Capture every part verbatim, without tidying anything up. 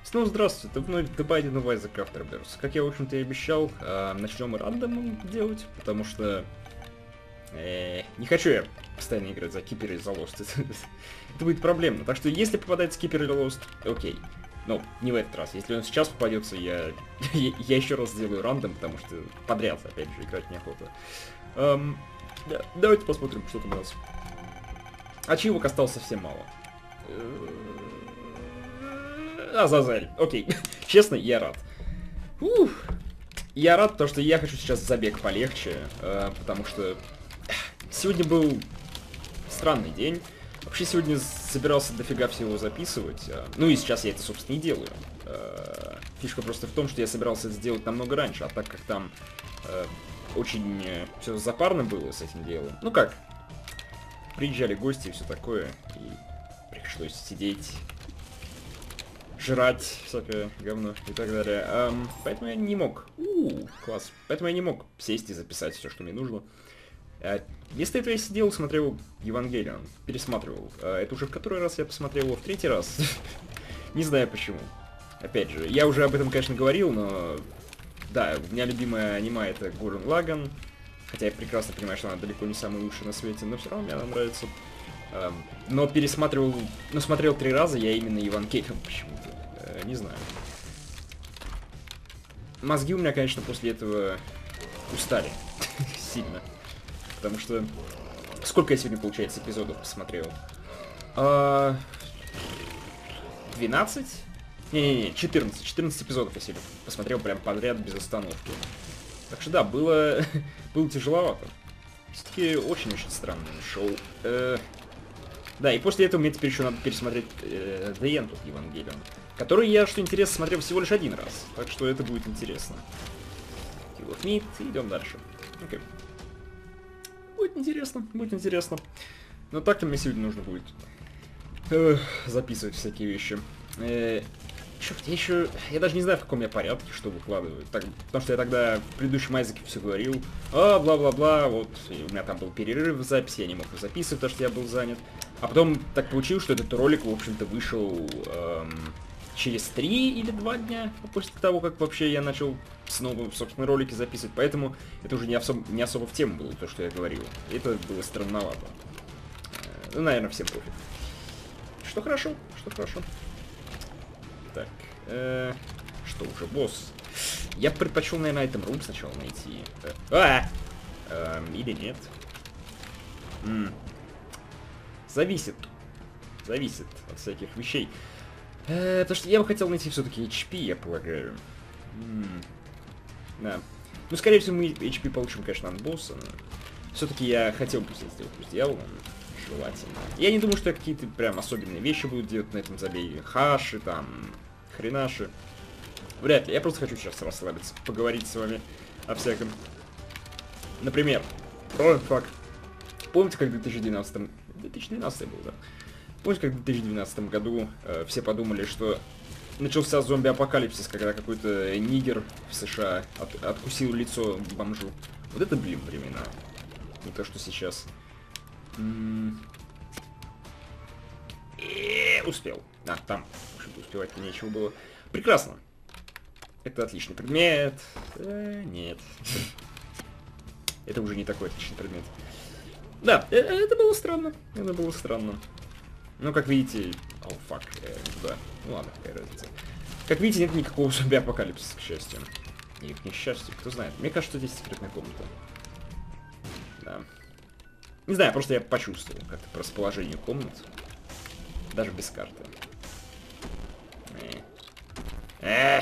Снова здравствуйте, это вновь Дебайден и Вайза Крафтерберс. Как я, в общем-то, и обещал, э, начнем рандом делать, потому что э, не хочу я постоянно играть за Кипер и за Лост. Это будет проблемно. Так что, если попадается Кипер или Лост, окей. Но не в этот раз. Если он сейчас попадется, я, я еще раз сделаю рандом, потому что подряд, опять же, играть неохота. Эм, да, давайте посмотрим, что там у нас. Ачивок осталось совсем мало. Азазель. Окей. Честно, я рад. Ух. Я рад, потому что я хочу сейчас забег полегче, э, потому что сегодня был странный день. Вообще сегодня собирался дофига всего записывать. Э, ну и сейчас я это, собственно, и делаю. Э, фишка просто в том, что я собирался это сделать намного раньше, а так как там э, очень э, все запарно было с этим делом. Ну как, приезжали гости и все такое, и пришлось сидеть, жрать всякое говно и так далее. Um, поэтому я не мог. У, класс. Поэтому я не мог сесть и записать все, что мне нужно. Uh, вместо этого я сидел, смотрел Евангелион, пересматривал. Uh, это уже в который раз я посмотрел его? В третий раз? Не знаю почему. Опять же, я уже об этом, конечно, говорил, но... Да, у меня любимое аниме это Гуррен Лаганн. Хотя я прекрасно понимаю, что она далеко не самая лучшая на свете, но все равно мне она нравится. Um, но пересматривал... Ну, смотрел три раза я именно Евангелион почему-то. Не знаю. Мозги у меня, конечно, после этого устали сильно. Потому что... Сколько я сегодня, получается, эпизодов посмотрел? А... двенадцать? Не-не-не, четырнадцать. четырнадцать эпизодов я сегодня посмотрел прям подряд без остановки. Так что да, было... было тяжеловато. Все-таки очень-очень странное шоу. Э... Да, и после этого мне теперь еще надо пересмотреть э, The End of Evangelion, который я, что интересно, смотрел всего лишь один раз. Так что это будет интересно. Kill of Meat, и идем дальше. Окей. Будет интересно, будет интересно. Но так-то мне сегодня нужно будет э, записывать всякие вещи. Э, черт, я еще... Я даже не знаю, в каком я порядке, что выкладываю. Так, потому что я тогда в предыдущем Айзеке все говорил. А, бла-бла-бла, вот. И у меня там был перерыв в записи, я не мог его записывать, потому что я был занят. А потом так получилось, что этот ролик, в общем-то, вышел эм, через три или два дня после того, как вообще я начал снова, собственно, ролики записывать. Поэтому это уже не особо, не особо в тему было, то, что я говорил. Это было странновато. Э, ну, наверное, всем пофиг. Что хорошо, что хорошо. Так, э, что уже, босс? Я бы предпочел, наверное, item room сначала найти. Э, а! Э, или нет. М. Зависит. Зависит от всяких вещей. Э, потому что я бы хотел найти все-таки эйч пи, я полагаю. М-м. Да. Ну, скорее всего, мы эйч пи получим, конечно, от босса, но... Все-таки я хотел бы здесь сделать с дьяволом. Желательно. Я не думаю, что я какие-то прям особенные вещи буду делать на этом забеге. Хаши, там, хренаши. Вряд ли. Я просто хочу сейчас расслабиться, поговорить с вами о всяком. Например, ой, фак. Помните, как в две тысячи двенадцатом... две тысячи двенадцатый был, да? Помните, как в две тысячи двенадцатом году э, все подумали, что начался зомби-апокалипсис, когда какой-то нигер в США от, откусил лицо бомжу. Вот это, блин, времена. Не то, что сейчас. М -м успел. А, там, в общем-то, успевать-то нечего было. Прекрасно. Это отличный предмет. Э, нет. Это уже не такой отличный предмет. Да, это было странно. Это было странно. Ну, как видите... О, фак. Да. Ну ладно, какая разница. Как видите, нет никакого зомби-апокалипсиса, к счастью. Или к несчастью, кто знает. Мне кажется, здесь секретная комната. Да. Не знаю, просто я почувствовал как-то по расположению комнат. Даже без карты. Э.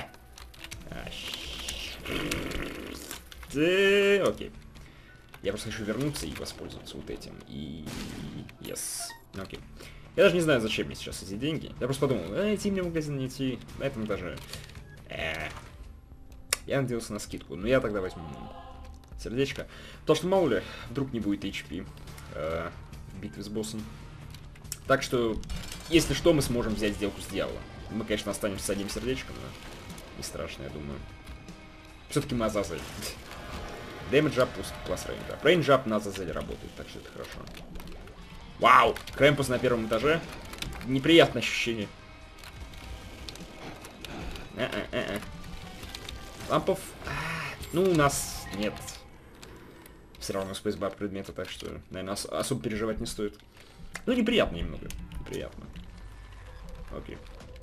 Э. Окей. Я просто хочу вернуться и воспользоваться вот этим. И... Yes. Окей. Я даже не знаю, зачем мне сейчас эти деньги. Я просто подумал, э, идти мне в магазин, не идти. На этом даже... Э. Я надеялся на скидку. Но я тогда возьму сердечко. Потому что, мало ли, вдруг не будет эйч пи э, в битве с боссом. Так что, если что, мы сможем взять сделку с дьяволом. Мы, конечно, останемся с одним сердечком, но не страшно, я думаю. Все-таки мы Азазель. Damage up plus range up. Range up на Азазеле работает, так что это хорошо. Вау! Крэмпус на первом этаже. Неприятное ощущение. А-а-а-а. Лампов... Ну, у нас нет. Все равно спейсбар предмета, так что, наверное, ос особо переживать не стоит. Ну, неприятно немного. Неприятно. Окей.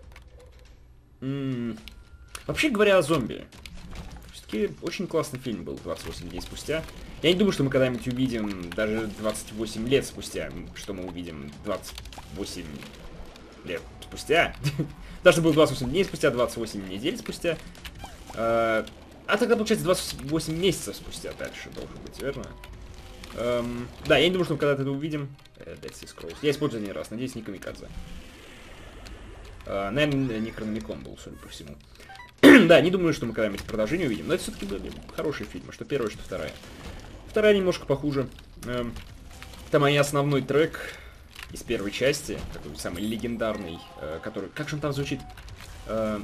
М-м. Вообще говоря о зомби. Все-таки очень классный фильм был двадцать восемь дней спустя. Я не думаю, что мы когда-нибудь увидим, даже двадцать восемь лет спустя, что мы увидим двадцать восемь лет спустя. Даже было двадцать восемь дней спустя, двадцать восемь недель спустя. А тогда, получается, двадцать восемь месяцев спустя дальше должен быть, верно? Эм, да, я не думаю, что мы когда-то это увидим. Dead Sea Scrolls. Я использую один раз, надеюсь, не камикадзе. Uh, наверное, Некрономикон был, судя по всему. Да, не думаю, что мы когда-нибудь продолжение увидим, но это все-таки были хорошие фильмы, что первая, что вторая. Вторая немножко похуже. Uh, там и основной трек из первой части, такой самый легендарный, uh, который... Как же он там звучит? Uh,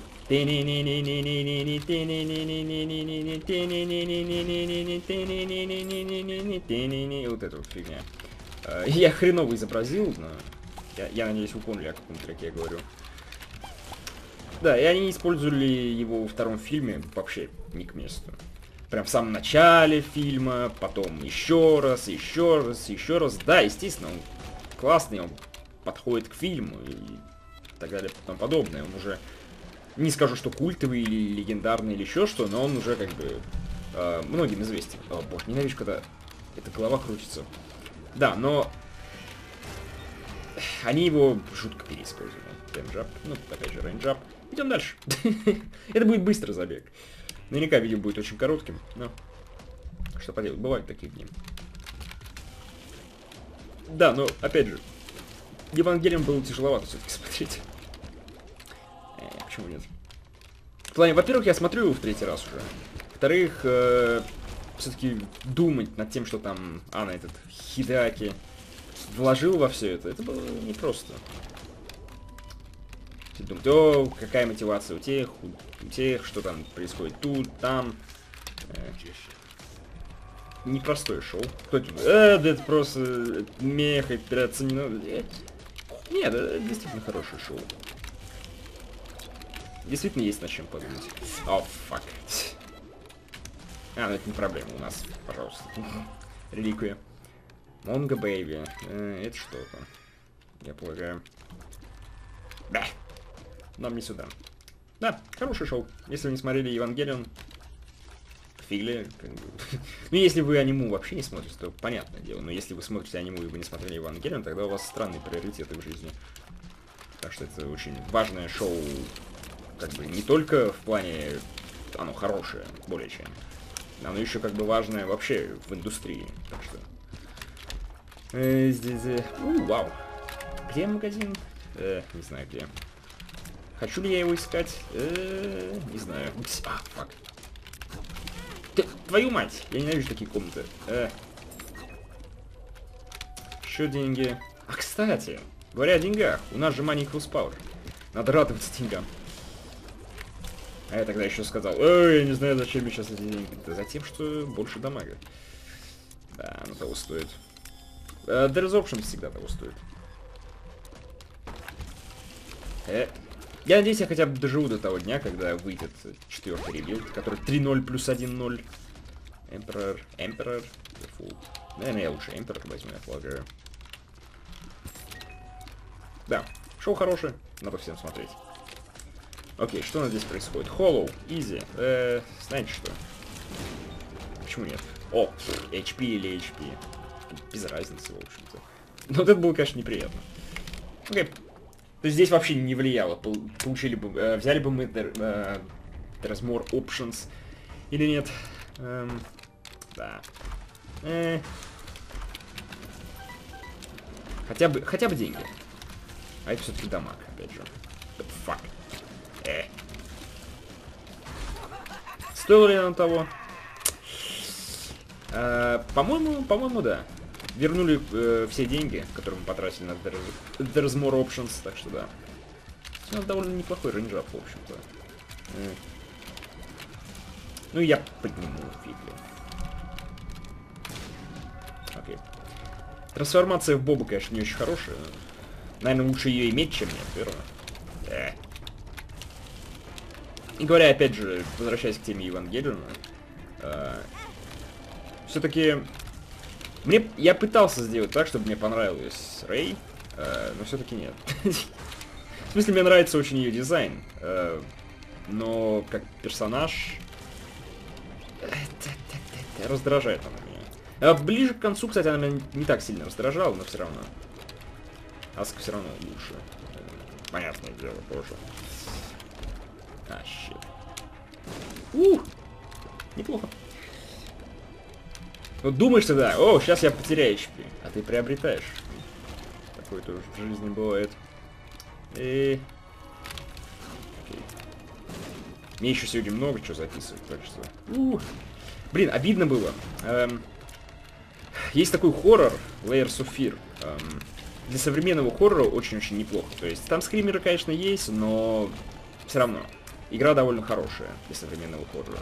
вот эта вот фигня. Uh, я хреново изобразил, но... Я, я надеюсь, вы поняли, о каком треке я говорю. Да, и они использовали его во втором фильме вообще не к месту. Прям в самом начале фильма, потом еще раз, еще раз, еще раз. Да, естественно, он классный, он подходит к фильму и так далее и тому подобное. Он уже, не скажу, что культовый или легендарный или еще что, но он уже как бы э, многим известен. О боже, ненавижу, когда эта голова крутится. Да, но они его жутко переиспользовали. Рейнджап, ну, опять же, рейнджап. Идем дальше. Это будет быстрый забег. Наверняка видео будет очень коротким, но... Что поделать, бывают такие дни. Да, но, опять же, Евангелион было тяжеловато все-таки смотреть. Э, почему нет? В плане, во-первых, я смотрю его в третий раз уже. Во-вторых, э, все-таки думать над тем, что там Анна, этот Хидеаки, вложил во все это, это было непросто. Думать, о, какая мотивация у тех, у тех, что там происходит тут, там. Э, непростое шоу. Кто типа, э, да это просто мех, операция не надо. Нет, это действительно хорошее шоу. Действительно есть над чем подумать. О, фак. А, ну это не проблема у нас, пожалуйста. Реликвия. Монго Бэйби. Э, это что-то. Я полагаю. Да. Нам не сюда. Да, хороший шоу. Если вы не смотрели Евангелион, фигли. Как бы. Ну, если вы аниму вообще не смотрите, то понятное дело. Но если вы смотрите аниму и вы не смотрели Евангелион, тогда у вас странные приоритеты в жизни. Так что это очень важное шоу. Как бы не только в плане... Оно хорошее, более чем. Оно еще как бы важное вообще в индустрии. Так что... Э, здесь... Э... У, вау. Где магазин? Э, не знаю где. Хочу ли я его искать? Э, не знаю. А, фак. Ты, твою мать! Я ненавижу такие комнаты. Э. Еще деньги. А, кстати, говоря о деньгах, у нас же Money Equals Power. Надо радоваться деньгам. А я тогда еще сказал, ой, я не знаю, зачем мне сейчас эти деньги. Да затем, что больше дамага. Да, оно того стоит. Uh, There is Options всегда того стоит. Э. Я надеюсь, я хотя бы доживу до того дня, когда выйдет четвертый ребилд, который три ноль плюс один ноль. Emperor, Emperor, Full. Наверное, я лучше Emperor возьму, я полагаю. Да, шоу хорошее, надо всем смотреть. Окей, что у нас здесь происходит? Hollow, Easy. Э, знаете что? Почему нет? О, эйч пи или эйч пи. Без разницы, в общем-то. Но вот это было, конечно, неприятно. Окей. То есть здесь вообще не влияло. Получили бы, э, взяли бы мы there, э, There's More Options или нет. Эм, да. Э, хотя бы, хотя бы деньги. А это все-таки дамаг, опять же. Фак. Э. Стоило ли нам того? Э, по-моему, по-моему, да. Вернули э, все деньги, которые мы потратили на There's, There's More Options, так что да. У нас довольно неплохой рейнджап, в общем-то. Э. Ну, я подниму фигли. Окей. Трансформация в Боба, конечно, не очень хорошая. Наверное, лучше ее иметь, чем нет, верно? Э. И говоря, опять же, возвращаясь к теме Евангелиона, э, все-таки мне я пытался сделать так, чтобы мне понравилась Рэй, э, но все-таки нет. В смысле, мне нравится очень ее дизайн, э, но как персонаж раздражает она меня. А ближе к концу, кстати, она меня не так сильно раздражала, но все равно. Аска все равно лучше. Понятное дело, тоже. А, щит. Ух! Неплохо. Вот думаешь ты, да, о, сейчас я потеряю эйч пи, а ты приобретаешь. Такое тоже в жизни бывает. И... Окей. Мне еще сегодня много чего записывать, так что... Ух. Блин, обидно было. Эм... Есть такой хоррор, Layers of Fear. Эм... Для современного хоррора очень-очень неплохо. То есть там скримеры, конечно, есть, но все равно. Игра довольно хорошая для современного хоррора.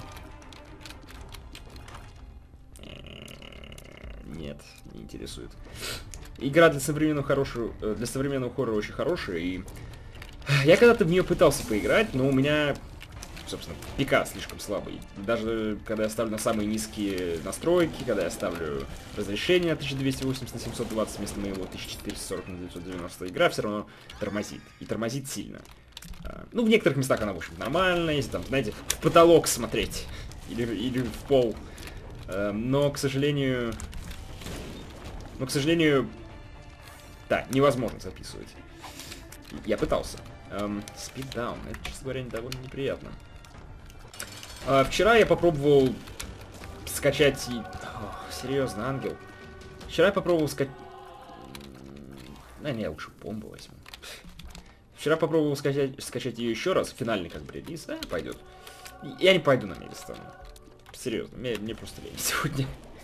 Нет, не интересует. Игра для современного хорошего, для современного хоррора очень хорошая, и я когда-то в нее пытался поиграть, но у меня, собственно, пика слишком слабый. Даже когда я ставлю на самые низкие настройки, когда я ставлю разрешение тысяча двести восемьдесят на семьсот двадцать вместо моего тысяча четыреста сорок на девятьсот девяносто, игра все равно тормозит. И тормозит сильно. Ну, в некоторых местах она, в общем, нормальная, если там, знаете, в потолок смотреть. Или, или в пол. Но, к сожалению... Но, к сожалению... Да, невозможно записывать. Я пытался. Эм, Speed down. Это, честно говоря, довольно неприятно. А, вчера я попробовал скачать... И... Ох, серьезно, ангел. Вчера я попробовал скачать... Да не, я лучше бомбу возьму. Вчера попробовал скачать, скачать ее еще раз. Финальный как бы релиз. Да, пойдет. Я не пойду на Мелистон. Серьезно, мне, мне просто лень сегодня.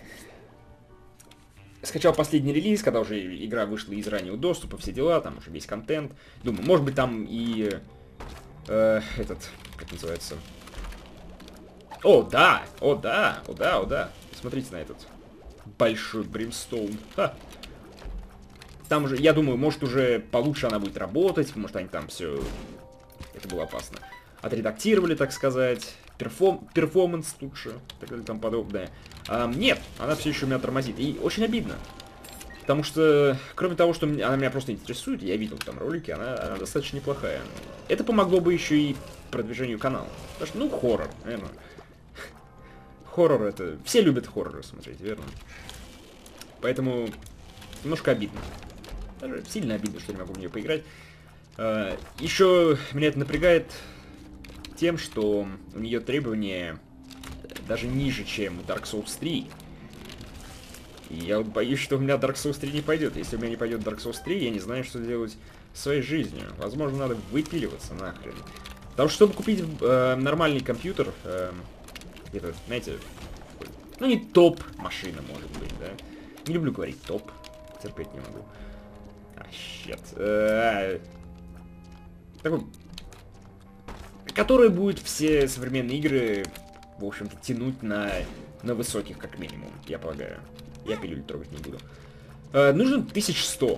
Скачал последний релиз, когда уже игра вышла из раннего доступа, все дела, там уже весь контент. Думаю, может быть там и... Э, этот, как называется... О, да! О, да! О, да, о, да! Смотрите на этот большой бримстоун. Ха. Там уже, я думаю, может уже получше она будет работать, может они там все... Это было опасно. Отредактировали, так сказать. Перформ... Перформанс лучше, так далее, там подобное. А, нет, она все еще меня тормозит. И очень обидно. Потому что, кроме того, что она меня просто интересует, я видел там ролики, она, она достаточно неплохая. Это помогло бы еще и продвижению канала. Потому что, ну, хоррор, наверное. Хоррор это... Все любят хорроры смотреть, верно? Поэтому немножко обидно. Даже сильно обидно, что не могу в нее поиграть. А, еще меня это напрягает тем, что у нее требования даже ниже, чем Dark Souls три. И я вот боюсь, что у меня Dark Souls три не пойдет. Если у меня не пойдет Dark Souls три, я не знаю, что делать своей жизнью. Возможно, надо выпиливаться нахрен. Потому что, чтобы купить э, нормальный компьютер, э, это, знаете, ну не топ-машина, может быть, да. Не люблю говорить топ, терпеть не могу. А, щет. Э, такой... Который будет все современные игры, в общем-то, тянуть на, на высоких, как минимум, я полагаю. Я пилюлю трогать не буду. Э, нужен тысяча сто.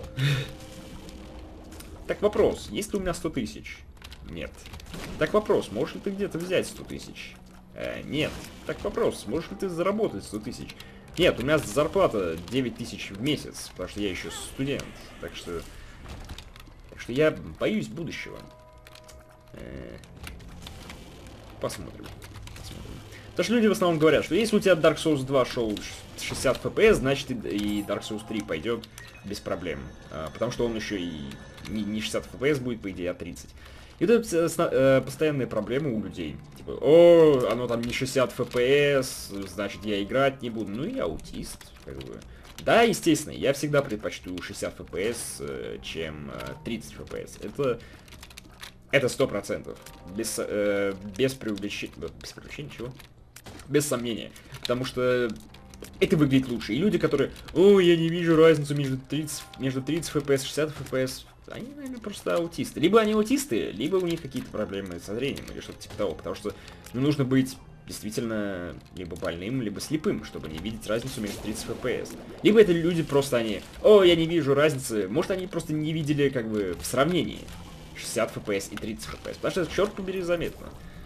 Так вопрос, есть ли у меня сто тысяч? Нет. Так вопрос, можешь ли ты где-то взять сто тысяч? Э, нет. Так вопрос, можешь ли ты заработать сто тысяч? Нет, у меня зарплата девять тысяч в месяц, потому что я еще студент. Так что... Так что я боюсь будущего. Э, посмотрим. Посмотрим. Потому что люди в основном говорят, что если у тебя Dark Souls два шел шестьдесят эф пи эс, значит и Dark Souls три пойдет без проблем. А, потому что он еще и не шестьдесят эф пи эс будет, по идее, а тридцать. И вот это э, постоянные проблемы у людей. Типа, о, оно там не шестьдесят эф пи эс, значит я играть не буду. Ну я аутист, как бы. Да, естественно, я всегда предпочту шестьдесят эф пи эс, э, чем э, тридцать эф пи эс. Это... Это сто процентов. Без, э, без преувеличения... Без преувеличения, чего? Без сомнения. Потому что это выглядит лучше. И люди, которые... О, я не вижу разницу между тридцать, между тридцать эф пи эс и шестьдесят эф пи эс. Они, наверное, просто аутисты. Либо они аутисты, либо у них какие-то проблемы со зрением или что-то типа того. Потому что ну, нужно быть действительно либо больным, либо слепым, чтобы не видеть разницу между тридцать эф пи эс. Либо это люди просто они... О, я не вижу разницы. Может, они просто не видели как бы в сравнении шестьдесят эф пи эс и тридцать эф пи эс. Потому что, черт побери, заметно.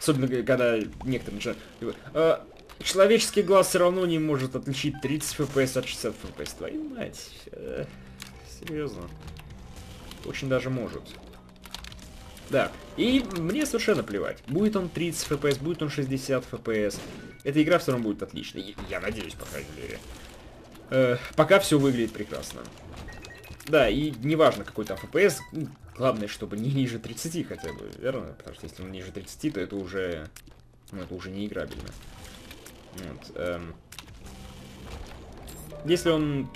Особенно, когда некоторые начинают... А, человеческий глаз все равно не может отличить тридцать эф пи эс от шестидесяти эф пи эс. Твою мать. Э, серьезно. Очень даже может. Да. И мне совершенно плевать. Будет он тридцать эф пи эс, будет он шестьдесят эф пи эс. Эта игра все равно будет отличной. Я надеюсь, по крайней мере. Э, пока все выглядит прекрасно. Да, и неважно какой там эф пи эс, главное, чтобы не ниже тридцати хотя бы, верно? Потому что если он ниже тридцати, то это уже... Ну, это уже не играбельно. Вот, эм. Если он...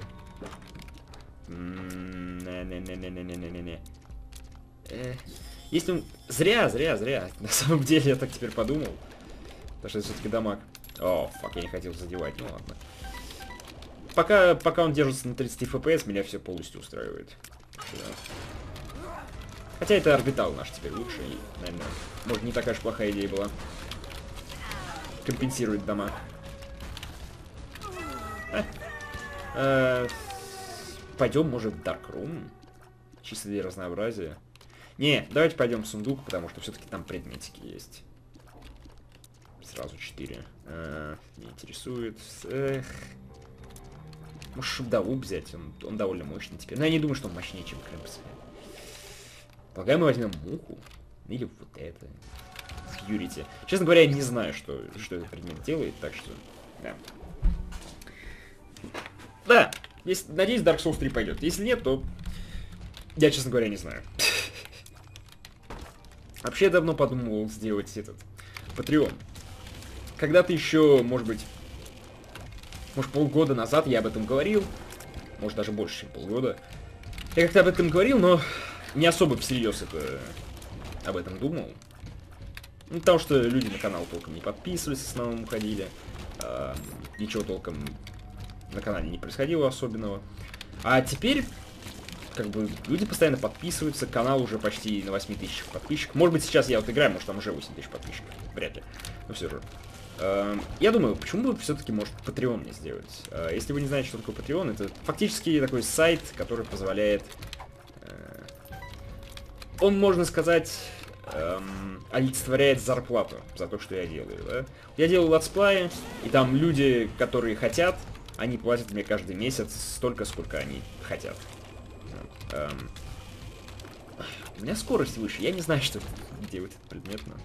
Не-не-не-не-не-не-не-не. Э, если он... Зря, зря, зря. На самом деле, я так теперь подумал. Потому что это все-таки дамаг. О, фак, я не хотел задевать, ну ладно. Пока, пока он держится на тридцати эф пи эс, меня все полностью устраивает. Да. Хотя это орбитал наш теперь лучше. И, наверное, может, не такая уж плохая идея была. Компенсирует дамаг. А. А, пойдем, может, в Dark Room? Чисто для разнообразия. Не, давайте пойдем в сундук, потому что все-таки там предметики есть. Сразу четыре. А, не интересует. Эх. Может, Шубдалуб взять, он, он довольно мощный теперь. Но я не думаю, что он мощнее, чем Крэмпс. Полагаю, мы возьмем муху. Или вот это. Фьюрити. Честно говоря, я не знаю, что, что этот предмет делает, так что... Да. Да, если, надеюсь, Dark Souls три пойдет. Если нет, то... Я, честно говоря, не знаю. Вообще, я давно подумывал сделать этот... Patreon. Когда-то еще, может быть... Может, полгода назад я об этом говорил. Может, даже больше, чем полгода. Я как-то об этом говорил, но не особо всерьез это... об этом думал. Ну, потому что люди на канал толком не подписывались, в основном уходили. Э, ничего толком на канале не происходило особенного. А теперь, как бы, люди постоянно подписываются, канал уже почти на восьми тысячах подписчиков. Может быть, сейчас я вот играю, может, там уже восемь тысяч подписчиков. Вряд ли. Но все же. Э, я думаю, почему бы все-таки, может, Patreon не сделать? Э, если вы не знаете, что такое Patreon, это фактически такой сайт, который позволяет... Э, он, можно сказать... Эм, олицетворяет зарплату за то, что я делаю, да? Я делаю летсплеи, и там люди, которые хотят, они платят мне каждый месяц столько, сколько они хотят. Вот. Эм, у меня скорость выше, я не знаю, что делать этот предмет, но...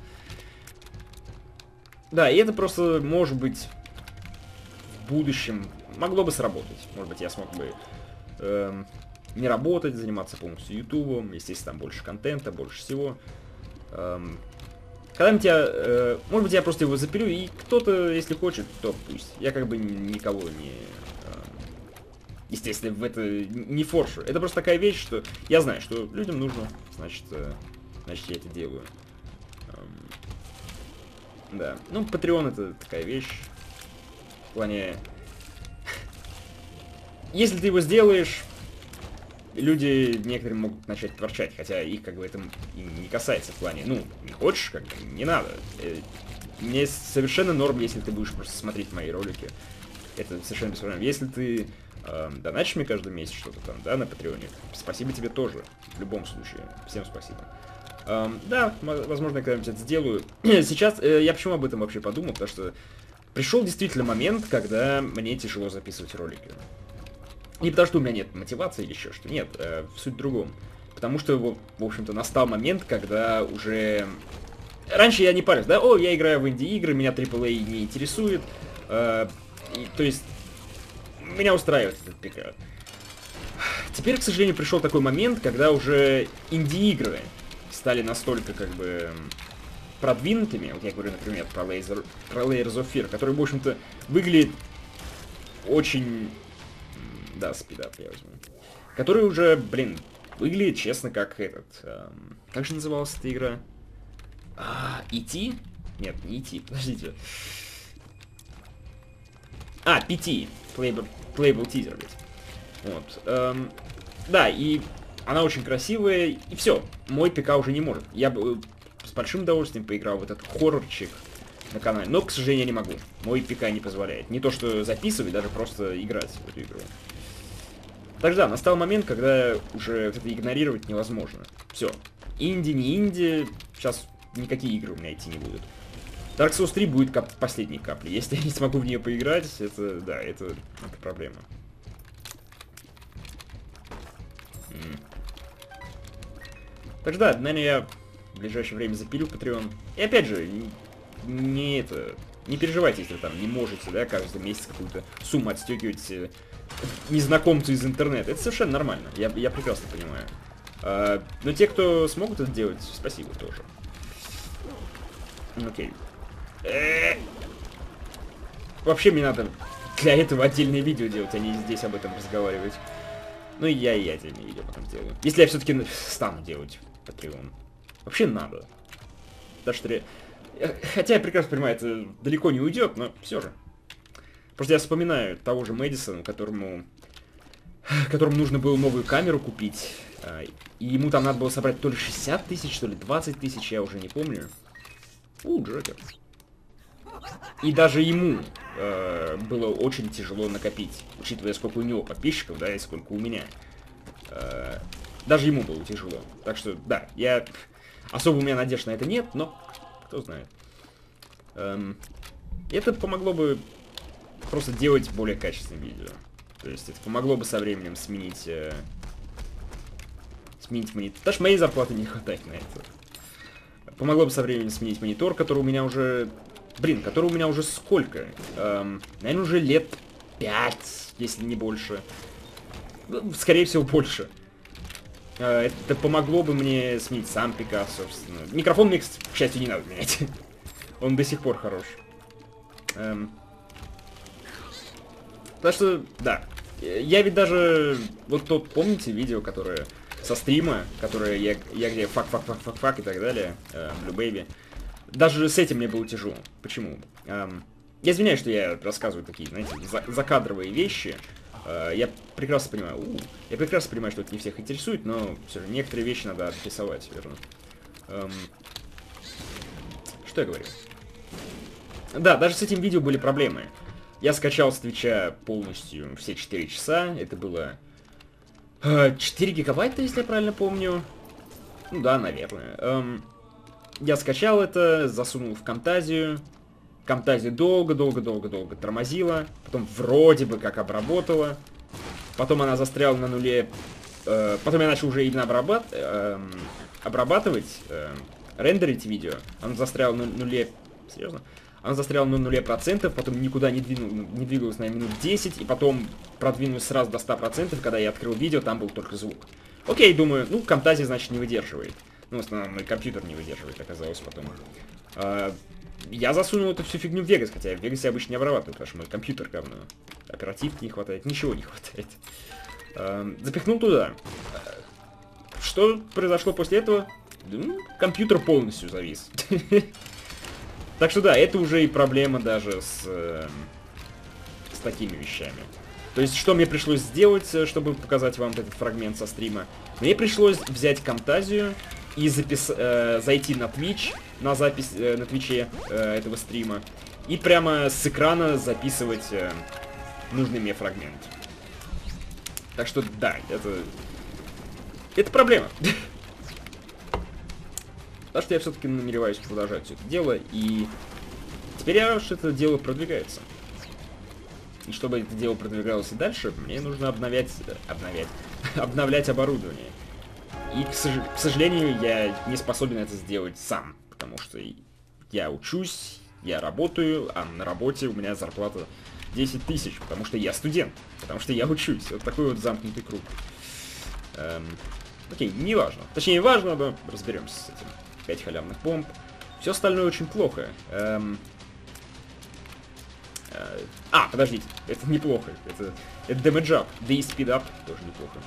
Да, и это просто, может быть, в будущем могло бы сработать. Может быть, я смог бы эм, не работать, заниматься полностью ютубом, естественно, там больше контента, больше всего. Когда-нибудь я, э, может быть, я просто его запилю, и кто-то, если хочет, то пусть. Я как бы никого не... Э, естественно, в это не форшу. Это просто такая вещь, что я знаю, что людям нужно, значит, э, значит я это делаю. Эм, да. Ну, Patreon это такая вещь. В плане... Если ты его сделаешь... Люди некоторые могут начать ворчать, хотя их как бы это и не касается в плане, ну, не хочешь, как бы, не надо. Мне совершенно норм, если ты будешь просто смотреть мои ролики. Это совершенно без проблем. Если ты э, донатишь мне каждый месяц что-то там, да, на Патреоне, спасибо тебе тоже, в любом случае. Всем спасибо. Эм, да, возможно, я когда-нибудь это сделаю. Сейчас, э, я почему об этом вообще подумал, потому что пришел действительно момент, когда мне тяжело записывать ролики. Не потому что у меня нет мотивации или еще что, нет, э, суть в другом. Потому что, в общем-то, настал момент, когда уже... Раньше я не парюсь, да, о, я играю в инди-игры, меня трипл эй не интересует. Э, и, то есть, меня устраивает этот ПК. Теперь, к сожалению, пришел такой момент, когда уже инди-игры стали настолько, как бы, продвинутыми. Вот я говорю, например, про, Laser, про Layers of Fear, который, в общем-то, выглядит очень... Да, спидап я возьму. Который уже, блин, выглядит, честно, как этот... Эм, как же называлась эта игра? А, и ти? Нет, не и ти, подождите. А, пи ти. Playable, Playable Teaser, ведь. Вот. Эм, да, и она очень красивая, и все. Мой ПК уже не может. Я бы с большим удовольствием поиграл в этот хоррорчик на канале, но, к сожалению, я не могу. Мой ПК не позволяет. Не то, что записывать, даже просто играть в эту игру. Так что да, настал момент, когда уже это игнорировать невозможно. Все. Инди, не инди, сейчас никакие игры у меня идти не будут. Dark Souls три будет кап последней каплей. Если я не смогу в нее поиграть, это, да, это, это проблема. М. Так что да, наверное, я в ближайшее время запилю Patreon. И опять же, не, не это... Не переживайте, если там не можете, да, каждый месяц какую-то сумму отстегивать э, незнакомцу из интернета. Это совершенно нормально, я, я прекрасно понимаю. А, но те, кто смогут это делать, спасибо тоже. Окей. Э-э-э. Вообще мне надо для этого отдельное видео делать, а не здесь об этом разговаривать. Ну и я и отдельное видео потом сделаю. Если я все-таки стану делать Patreon. Вообще надо. Потому что... Хотя я прекрасно понимаю, это далеко не уйдет, но все же. Просто я вспоминаю того же Мэдисона, которому... которому нужно было новую камеру купить. И ему там надо было собрать то ли шестьдесят тысяч, то ли двадцать тысяч, я уже не помню. У, Джокер. И даже ему э, было очень тяжело накопить, учитывая, сколько у него подписчиков, да, и сколько у меня. Э, даже ему было тяжело. Так что, да, я... Особо у меня надежд на это нет, но... Кто знает. Эм, это помогло бы просто делать более качественные видео. То есть это помогло бы со временем сменить... Э, сменить монитор. Даже моей зарплаты не хватает на это. Помогло бы со временем сменить монитор, который у меня уже... Блин, который у меня уже сколько? Эм, наверное, уже лет пять, если не больше. Ну, скорее всего, больше. Это помогло бы мне сменить сам пикап, собственно. Микрофон мне, к счастью, не надо менять. Он до сих пор хорош. Эм. Так что, да. Я ведь даже... Вот тот, помните, видео, которое со стрима, которое я, я где фак-фак-фак-фак-фак и так далее, э, Blue Baby. Даже с этим мне было тяжело. Почему? Эм. Я извиняюсь, что я рассказываю такие, знаете, за закадровые вещи. Я прекрасно понимаю, у, я прекрасно понимаю, что это не всех интересует, но все же некоторые вещи надо рисовать, верно? Эм, что я говорю? Да, даже с этим видео были проблемы. Я скачал с Твича полностью все четыре часа, это было э, четыре гигабайта, если я правильно помню. Ну да, наверное. Эм, я скачал это, засунул в Камтазию. Камтазия долго-долго-долго-долго тормозила, потом вроде бы как обработала, потом она застряла на нуле, э, потом я начал уже именно обрабат, э, обрабатывать, э, рендерить видео, она застряла на нуле, серьезно? Она застряла на нуле процентов, потом никуда не, двинул, не двигалась на минут десять, и потом продвинулась сразу до ста процентов, когда я открыл видео, там был только звук. Окей, думаю, ну, Камтазия, значит, не выдерживает. Ну, в основном, мой компьютер не выдерживает, оказалось потом. Э, Я засунул эту всю фигню в Вегас, хотя в Вегасе обычно не обрабатываю, потому что мой компьютер говно. Оперативки не хватает, ничего не хватает. Эм, запихнул туда. Что произошло после этого? Ну, компьютер полностью завис. Так что да, это уже и проблема даже с, э, с такими вещами. То есть, что мне пришлось сделать, чтобы показать вам этот фрагмент со стрима? Мне пришлось взять Камтазию и запис... э, зайти на Twitch, на запись э, на Твиче э, этого стрима, и прямо с экрана записывать э, нужный мне фрагмент. Так что да, это... Это проблема. Так что я все-таки намереваюсь продолжать все это дело, и теперь я рад, что это дело продвигается. И чтобы это дело продвигалось и дальше, мне нужно обновлять... Обновлять... обновлять оборудование. И, к, сож... к сожалению, я не способен это сделать сам, потому что я учусь, я работаю, а на работе у меня зарплата десять тысяч, потому что я студент, потому что я учусь. Вот такой вот замкнутый круг. Эм... Окей, не важно. Точнее, важно, но разберемся с этим. пять халявных бомб. Все остальное очень плохо. Эм... Э... А, подождите, это неплохо. Это, это damage up, да и speed up тоже неплохо.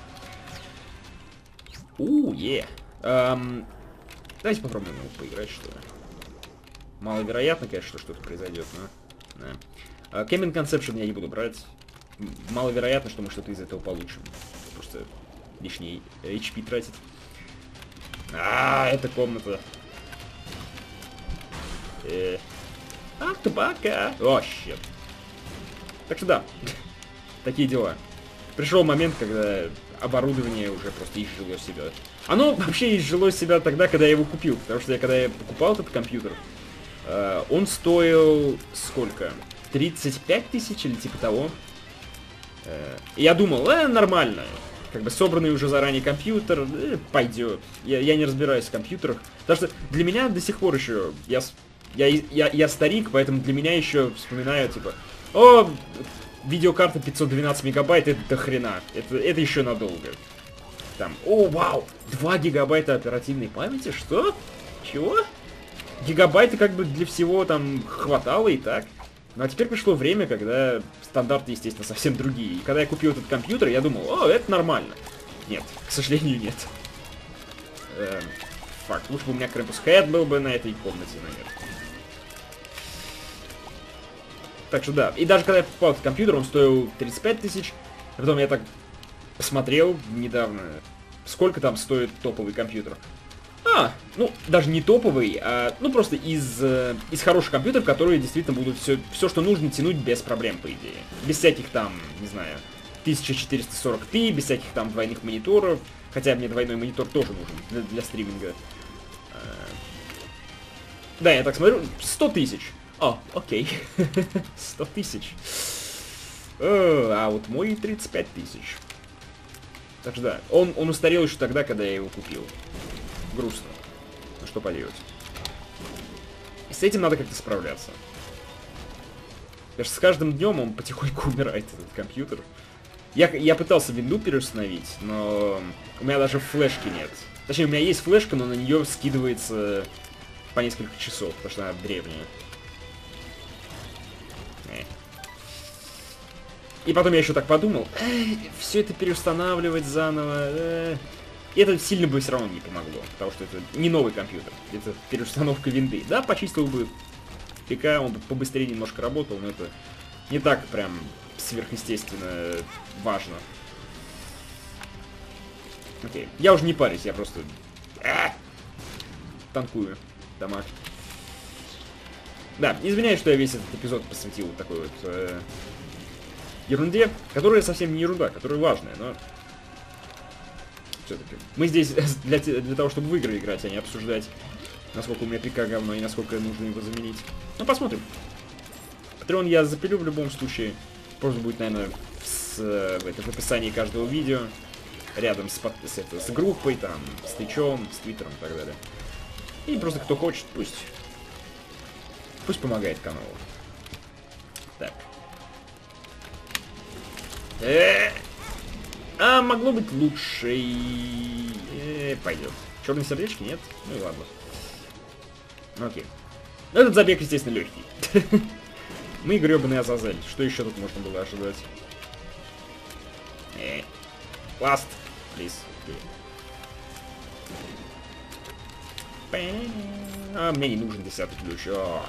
Ууу, е. Эм... Давайте попробуем его поиграть, что ли. Маловероятно, конечно, что что-то произойдет, но... Да. Cabin Conception я не буду брать. Маловероятно, что мы что-то из этого получим. Просто лишний эйч пи тратить. А, эта комната. Э. Ах, табака. О, щет. Так что да. Такие дела. Пришел момент, когда оборудование уже просто изжило себя. Оно вообще изжило себя тогда, когда я его купил. Потому что я, когда я покупал этот компьютер, Э, он стоил сколько? тридцать пять тысяч или типа того. Э, я думал, э, нормально. Как бы собранный уже заранее компьютер, э, пойдет. Я, я не разбираюсь в компьютерах. Потому что для меня до сих пор еще... Я, я, я, я старик, поэтому для меня еще вспоминаю, типа... О, видеокарта пятьсот двенадцать мегабайт, это до хрена. Это, это еще надолго. Там, о, вау, два гигабайта оперативной памяти, что? Чего? Гигабайты как бы для всего там хватало и так. Ну а теперь пришло время, когда стандарты, естественно, совсем другие. И когда я купил этот компьютер, я думал, о, это нормально. Нет, к сожалению, нет. Эм, факт, лучше бы у меня Krampus Head был бы на этой комнате, наверное. Так что да, и даже когда я покупал этот компьютер, он стоил тридцать пять тысяч. А потом я так посмотрел недавно, сколько там стоит топовый компьютер. А, ну, даже не топовый, а, ну, просто из, э, из хороших компьютеров, которые действительно будут все, все, что нужно, тянуть без проблем, по идее. Без всяких там, не знаю, тысяча четыреста сорок пи, без всяких там двойных мониторов. Хотя мне двойной монитор тоже нужен для, для стриминга. А, да, я так смотрю, сто тысяч. О, окей. сто тысяч. А вот мой тридцать пять тысяч. Так что да, он, он устарел еще тогда, когда я его купил. Грустно. Ну что поделать. И с этим надо как-то справляться. Потому что с каждым днем он потихоньку умирает, этот компьютер. Я, я пытался винду переустановить, но у меня даже флешки нет. Точнее, у меня есть флешка, но на нее скидывается по несколько часов, потому что она древняя. И потом я еще так подумал, все это переустанавливать заново, э, и это сильно бы все равно не помогло, потому что это не новый компьютер, это переустановка винды. Да, почистил бы ПК, он бы побыстрее немножко работал, но это не так прям сверхъестественно важно. Окей, я уже не парюсь, я просто а, танкую дамаг. Да, извиняюсь, что я весь этот эпизод посвятил вот такой вот... Э, ерунде, которая совсем не ерунда, которая важная, но... Все-таки. Мы здесь для, для того, чтобы в игры играть, а не обсуждать, насколько у меня ПК говно и насколько нужно его заменить. Ну, посмотрим. Патреон я запилю в любом случае. Просто будет, наверное, с, в, это, в описании каждого видео. Рядом с, с, это, с группой, там, с твичом, с твиттером и так далее. И просто кто хочет, пусть... Пусть помогает каналу. Так. Э -э а могло быть лучше. Э -э, пойдет. Черные сердечки? Нет? Ну и ладно. Окей. Но этот забег, естественно, легкий. Мы гребаный Азазель. Что еще тут можно было ожидать? Э Ласт, плиз. А мне не нужен десятый ключ. О.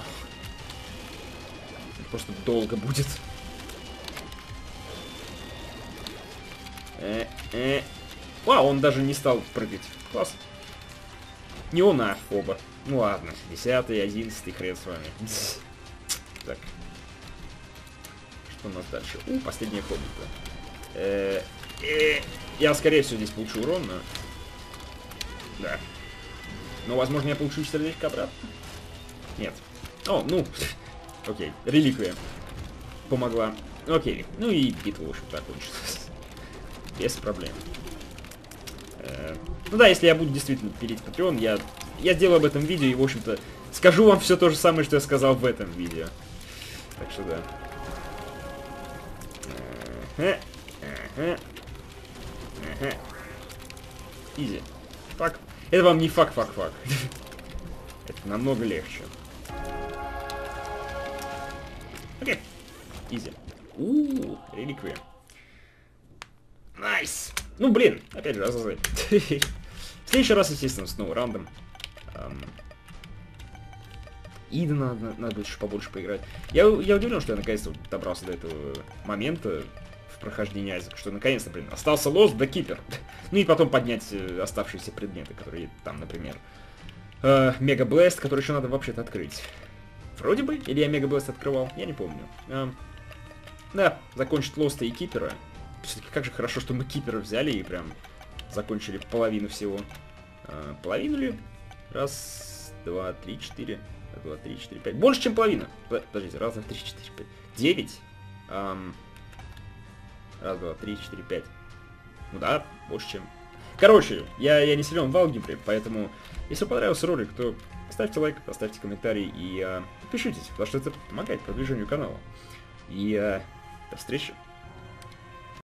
Просто долго будет. Э -э. Вау, он даже не стал прыгать. Класс. Не он, а оба. Ну ладно. Десятый, одиннадцатый, хрен с вами. Так. Что у нас дальше? У, последняя комната. Э -э. Я, скорее всего, здесь получу урон, но... Да. Но, возможно, я получу сердечко обратно. Нет. О, ну... Окей. Реликвия. Помогла. Окей. Ну и битва, в общем-то, закончилась. Без проблем. Э, ну да, если я буду действительно пилить Patreon, я, я сделаю об этом видео и, в общем-то, скажу вам все то же самое, что я сказал в этом видео. Так что да. Ага. Ага. Ага. Изи. Фак. Это вам не фак-фак-фак. Это намного легче. Окей. Изи. Ууу, реликвия. Найс! Ну, блин, опять же, Азазель. В следующий раз, естественно, снова рандом. Um, Ида надо, надо еще побольше поиграть. Я, я удивлен, что я наконец-то добрался до этого момента в прохождении Айзека, что наконец-то, блин, остался Lost да Кипер. Ну и потом поднять э, оставшиеся предметы, которые там, например, э, Мега Блэст, который еще надо вообще-то открыть. Вроде бы, или я Мега Блэст открывал, я не помню. Uh, да, закончить Лоста и Кипера. Все-таки как же хорошо, что мы Кипера взяли и прям закончили половину всего. А, половину ли? Раз, два, три, четыре. Раз, два, три, четыре, пять. Больше, чем половина. Подождите, раз, два, три, четыре, пять. Девять. Эм... Раз, два, три, четыре, пять. Ну да, больше, чем... Короче, я, я не силен в алгебре, поэтому, если понравился ролик, то ставьте лайк, поставьте комментарий и э, подпишитесь, потому что это помогает продвижению канала. И э, до встречи.